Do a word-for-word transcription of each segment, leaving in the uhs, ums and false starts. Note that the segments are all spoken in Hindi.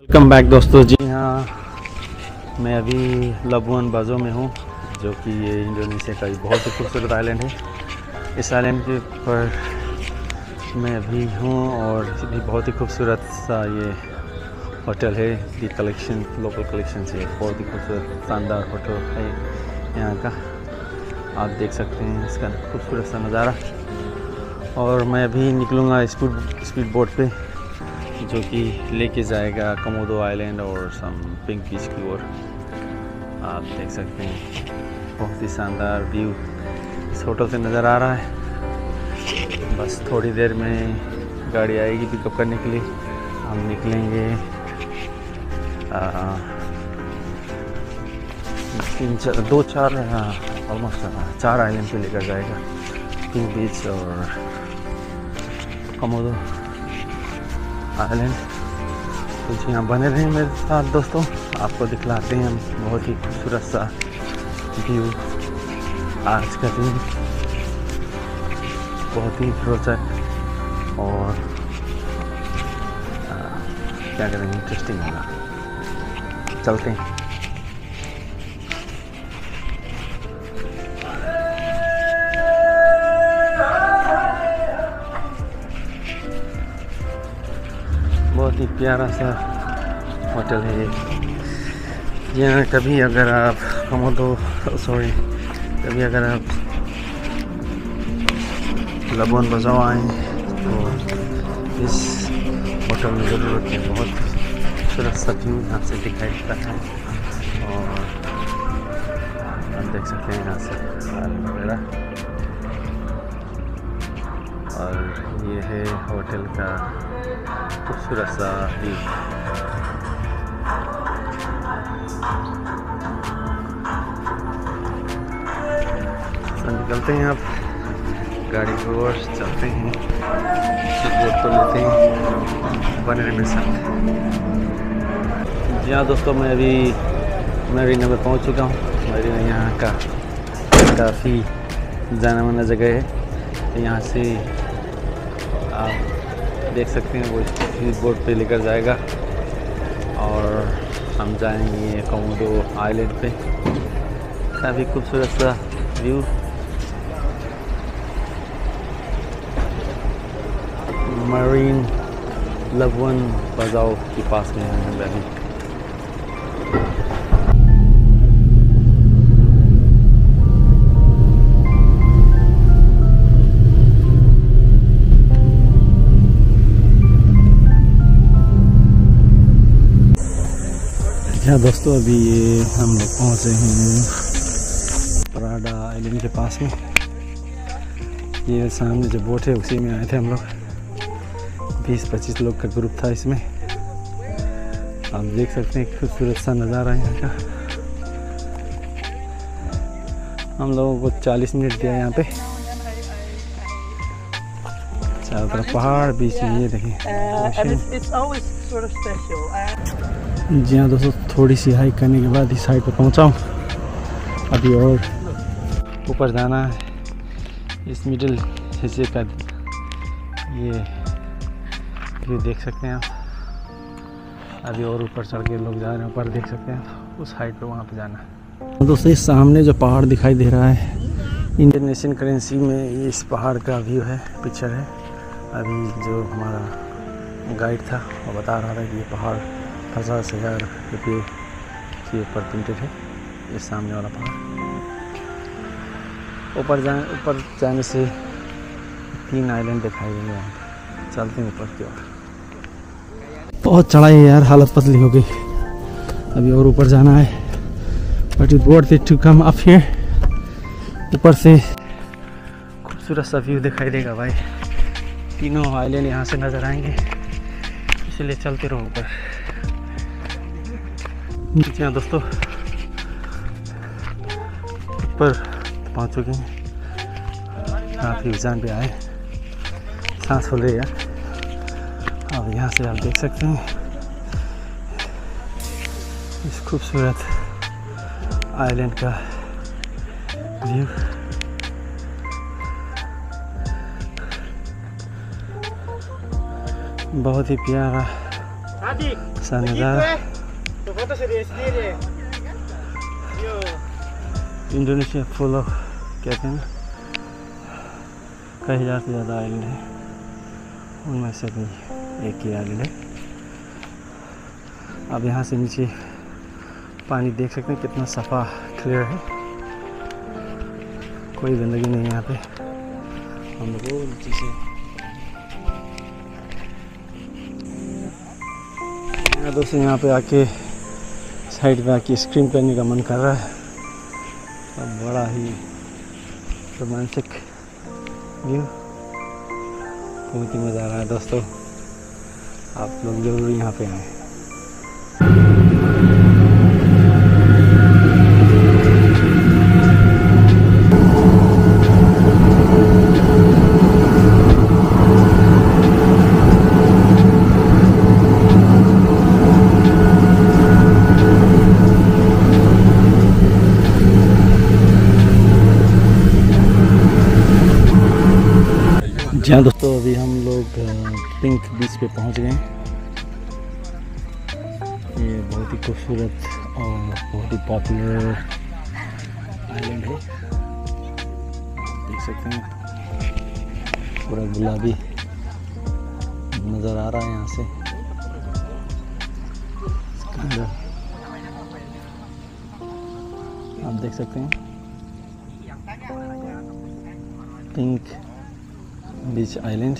वेलकम बैक दोस्तों। जी हाँ, मैं अभी लाबुअन बाजो में हूँ, जो कि ये इंडोनेशिया का बहुत ही खूबसूरत आइलैंड है। इस आइलैंड के ऊपर मैं अभी हूँ और भी बहुत ही खूबसूरत सा ये होटल है। दी कलेक्शन लोकल कलेक्शन से बहुत ही खूबसूरत शानदार होटल है यहाँ का। आप देख सकते हैं इसका खूबसूरत सा नज़ारा। और मैं अभी निकलूँगा स्पीड स्पीड बोट पे, जो कि लेके जाएगा कोमोडो आइलैंड और सम पिंक बीच की ओर। आप देख सकते हैं बहुत ही शानदार व्यू इस होटल से नज़र आ रहा है। बस थोड़ी देर में गाड़ी आएगी पिकअप करने के लिए। हम निकलेंगे तीन चार दो चार ऑलमोस्ट चार आइलैंड पे लेकर जाएगा, पिंक बीच और कोमोडो आइलैंड। कुछ यहाँ बने रहे मेरे साथ दोस्तों, आपको दिखलाते हैं हम बहुत ही खूबसूरत सा व्यू। आज का दिन बहुत ही रोचक और आ, क्या करेंगे इंटरेस्टिंग होगा। चलते हैं। बहुत ही प्यारा सा होटल है ये। यहाँ कभी अगर आप कोमोडो सॉरी कभी अगर आप लाबुअन बाजो आएँ तो इस होटल में ज़रूर रखें। बहुत खूबसूरत सा व्यू यहाँ से दिखाई देता है और आप देख सकते हैं यहाँ से वगैरह। और ये है होटल का खूबसूरत सा व्यू। तो निकलते हैं, आप गाड़ी की ओर चलते हैं, बोट को लेते हैं, बने रहे मेरे साथ। जी हाँ दोस्तों, मैं अभी मरीना में पहुंच चुका हूँ। मरीना यहाँ का काफ़ी जाना माना जगह है। यहाँ से आप देख सकते हैं वो इस बोट पे लेकर जाएगा और हम जाएंगे कोमोडो आइलैंड पे। काफ़ी खूबसूरत सा व्यू। मरीन लाबुअन बाजो के पास में है अभी। हाँ दोस्तों, अभी ये हम लोग पहुँचे हैं पराडा आइलैंड के पास में। ये सामने जो बोट है उसी में आए थे हम लोग। बीस पच्चीस लोग का ग्रुप था इसमें। आप देख सकते हैं खूबसूरत सा नज़ारा यहाँ का। हम लोगों को चालीस मिनट दिया यहाँ पे। चारों तरफ पहाड़, बीच में ये देखें। जी हाँ दोस्तों, थोड़ी सी हाइक करने के बाद इस साइड पर पहुँचा हूँ। अभी और ऊपर जाना है। इस मिडिल हिस्से का ये व्यू देख सकते हैं आप। अभी और ऊपर चढ़ के लोग जा रहे हैं, ऊपर देख सकते हैं उस हाइट पे, वहाँ पे जाना है। दोस्तों, इस सामने जो पहाड़ दिखाई दे रहा है, इंडोनेशियन करेंसी में इस पहाड़ का व्यू है, पिक्चर है। अभी जो हमारा गाइड था वो बता रहा था कि ये पहाड़ पचास हज़ार रुपये के ऊपर प्रिंटेड है। ये सामने वाला पहाड़। ऊपर जाने ऊपर जाने से तीन आइलैंड दिखाई देंगे वहाँ पर। चलते हैं ऊपर की ओर। बहुत चढ़ाई है यार, हालत पतली हो गई। अभी और ऊपर जाना है, but it worth it to come up here. ऊपर से खूबसूरत सा व्यू दिखाई देगा भाई। तीनों आइलैंड यहाँ से नज़र आएंगे, इसलिए चलते रहो ऊपर। जी हाँ दोस्तों, ऊपर पहुँच चुके हैं। काफ़ी उजान पे आए, सांस फूल रही है। अब यहाँ से आप देख सकते हैं इस खूबसूरत आइलैंड का व्यू। बहुत ही प्यारा सा नज़ारा। इंडोनेशिया फुल ऑफ क्या कहते हैं ना, कई हज़ार से ज़्यादा आइलैंड है, उनमें से भी एक ही आइलैंड है। आप यहाँ से नीचे पानी देख सकते हैं कितना सफ़ा क्लियर है, कोई गंदगी नहीं है यहाँ पे। हम लोग नीचे से यहाँ दोस्तों यहाँ पे आके साइड पे आके स्क्रीन करने का मन कर रहा है। अब बड़ा ही रोमांचक व्यू, बहुत ही मज़ा आ रहा है दोस्तों। आप लोग ज़रूर यहाँ पे आएँ। जी हाँ दोस्तों, अभी हम लोग पिंक बीच पे पहुंच गए हैं। ये बहुत ही खूबसूरत और बहुत ही पॉपुलर आइलैंड है। आप देख सकते हैं पूरा गुलाबी नज़र आ रहा है यहाँ से। अंदर आप देख सकते हैं पिंक बीच आइलैंड।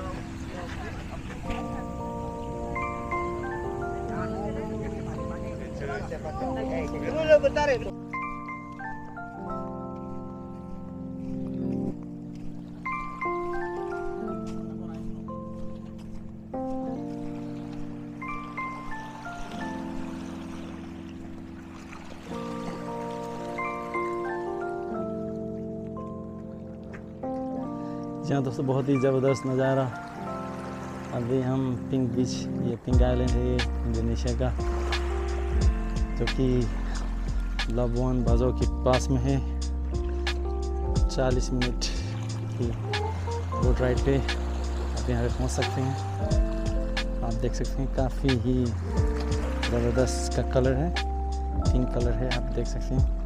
जहाँ दोस्तों बहुत ही ज़बरदस्त नज़ारा। अभी हम पिंक बीच, ये पिंक आइलैंड है ये इंडोनेशिया का, जो कि लाबुआन बाजो के पास में है। चालीस मिनट की बोट राइड पे आप यहाँ पे पहुँच सकते हैं। आप देख सकते हैं काफ़ी ही ज़बरदस्त का कलर है, पिंक कलर है, आप देख सकते हैं।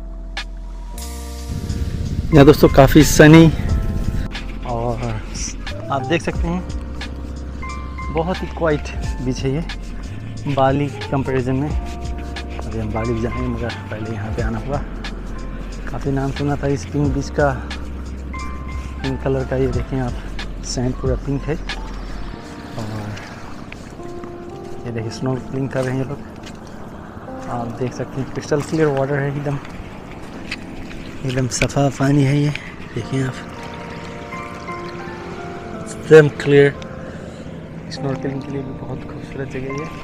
यहाँ दोस्तों काफ़ी सनी और आप देख सकते हैं बहुत ही क्वाइट बीच है ये बाली कंपैरिजन में। अभी हम बाली भी जाएंगे मगर पहले यहाँ पे आना हुआ। काफ़ी नाम सुना था इस पिंक बीच का, पिंक कलर का। ये देखें आप, सैंड पूरा पिंक है और ये देखिए स्नॉर्कलिंग कर रहे हैं ये लोग। आप देख सकते हैं क्रिस्टल क्लियर वाटर है, एकदम एकदम सफ़ा पानी है ये, देखिए आप, एकदम क्लियर। स्नॉर्कलिंग के लिए भी बहुत खूबसूरत जगह है।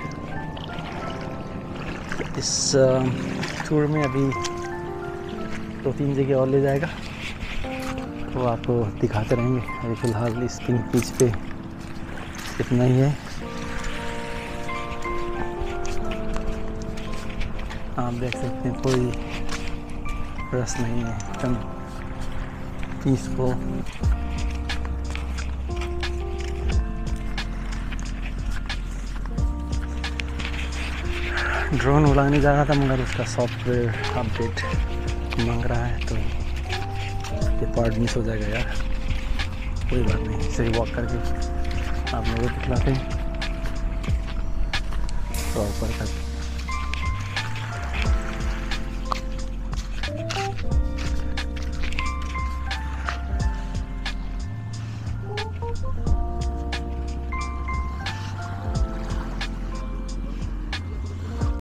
इस टूर में अभी दो तीन जगह और ले जाएगा, तो आपको दिखाते रहेंगे। अभी फ़िलहाल इस पिंक बीच पे इतना ही है। आप देख सकते हैं कोई रस नहीं है, एकदम पीसफुल। ड्रोन उड़ाने जा रहा था मगर उसका सॉफ्टवेयर अपडेट मांग रहा है, तो ये पार्ट मिस हो जाएगा यार। कोई बात नहीं, सही वॉक करके आप लोगों को दिखलाते हैं प्रॉपर करके।